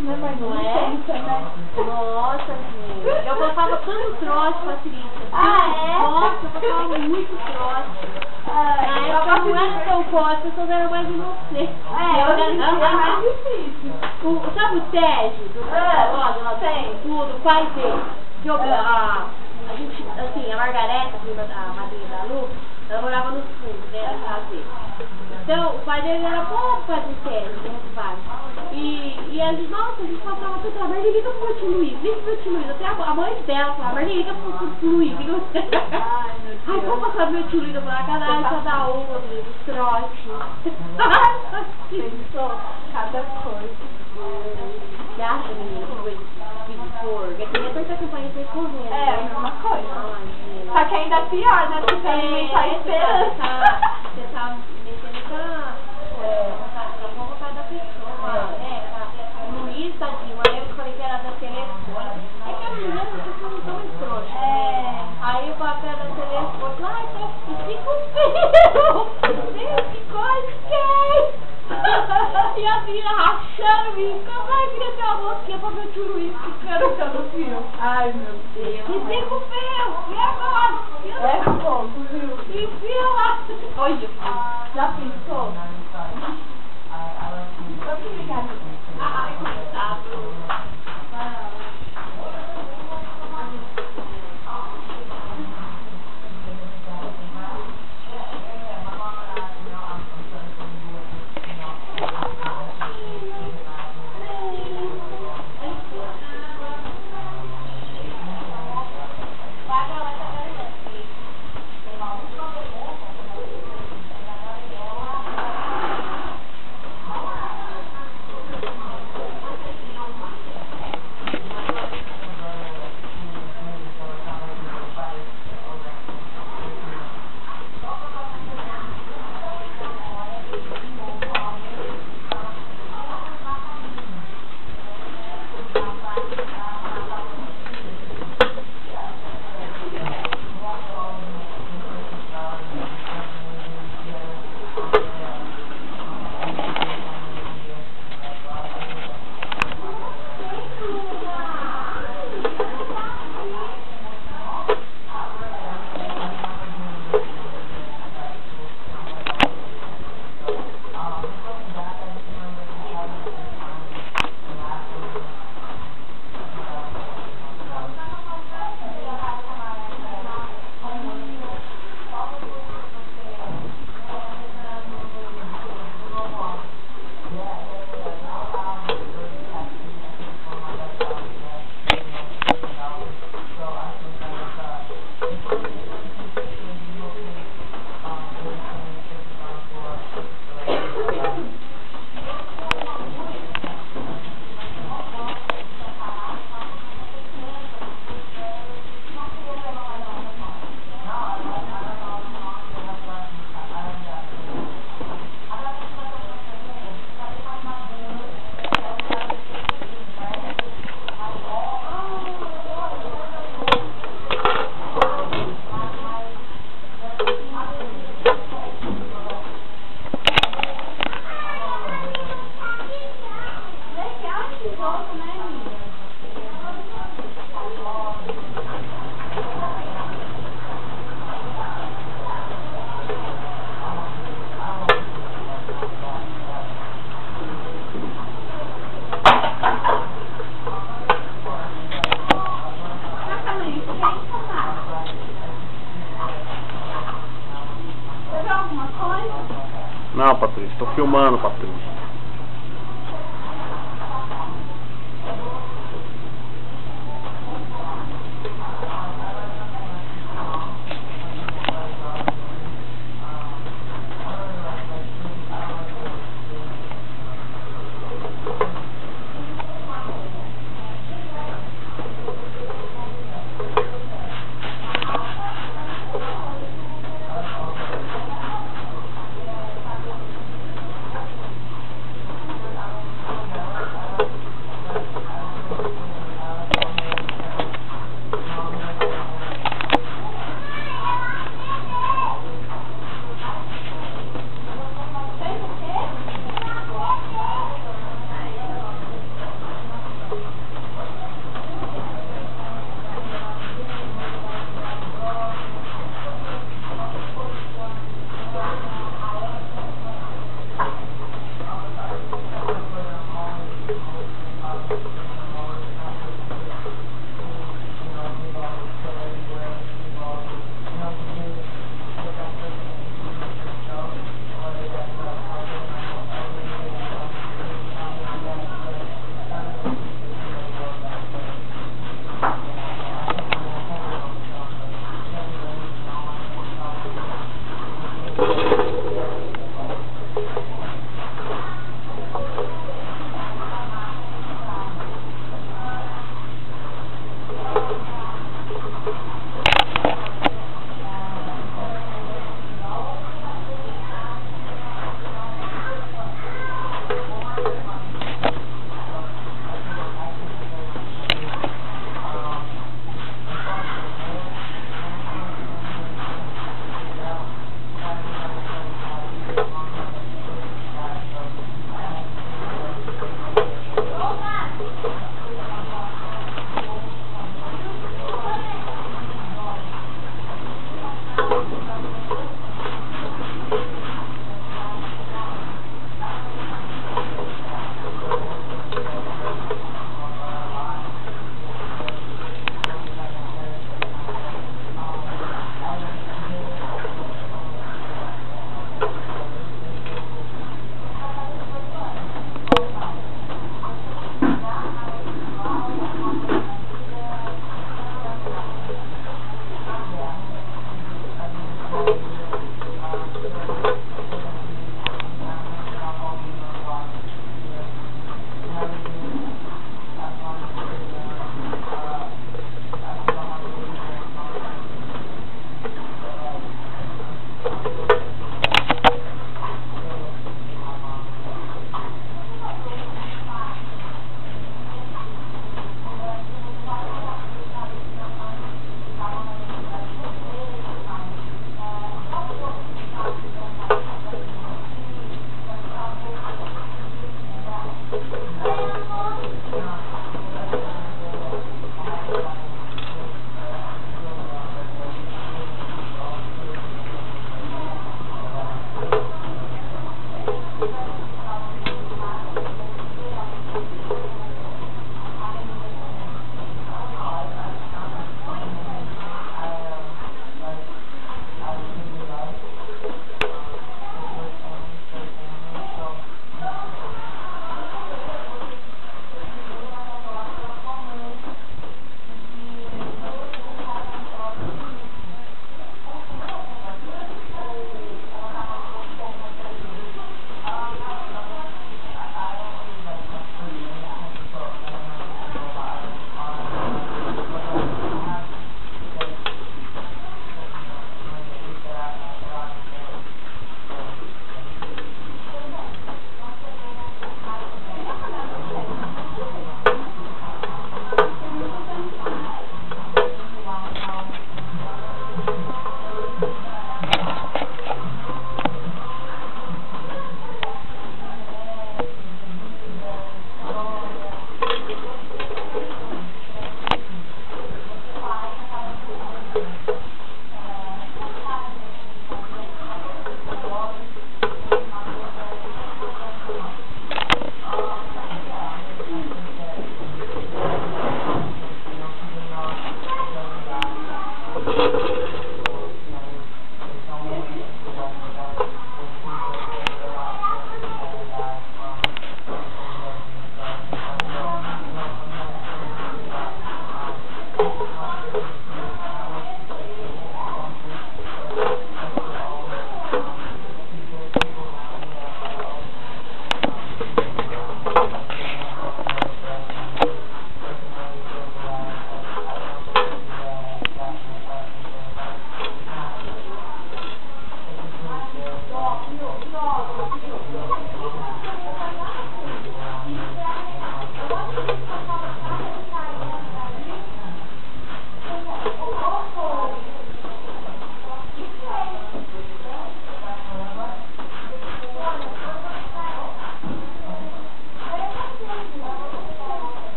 né? Mas não pensa, né? Nossa, gente. Eu colocava tanto trote, Patrícia. É? Nossa, eu colocava muito trote. Na época não era tão forte, as pessoas eram mais inocentes. Hoje em dia é mais difícil. Sabe o Sérgio, do loja lá do tudo, o pai dele. Que a gente, assim, a Margareta, a madrinha da Lu, ela morava nos fundos, né, da casa dele. Então, o pai dele era pouco pai do Sérgio, né, do pai. E a gente, nossa, a gente passava tudo lá, Marli, liga pro meu tio Luiz, liga pro meu tio Luiz. Até a mãe dela falava, Marli, liga pro Luiz, liga pro... Ai, meu Deus. Ai, vamos passar do meu tio Luiz, eu falava, cada uma, dos trotes. Pensou cada coisa. Você acha, menina, que foi forga? Queria tanta campanha pra ir correndo. É, a mesma coisa. Ai, só que ainda é pior, né? Porque ninguém tá esperando. Você tá mexendo com a vontade da pessoa, né? O Luiz, tadinho, eu lembro que eu falei que era da telefone. É que as mulheres não são muito trouxas. Aí o papel da telefone, ai, tá, fica feio. Que coisa que é? E a filha rachando, me ai, queria ter uma mosquinha pra meu tio Luiz ficando no fio. Ai, meu Deus. E fica o fio, e agora? É pouco, viu? Enfia lá. Olha, já pensou? Vamos ligar. ai, coitado. Não, Patrícia, tô filmando, Patrícia. Opa!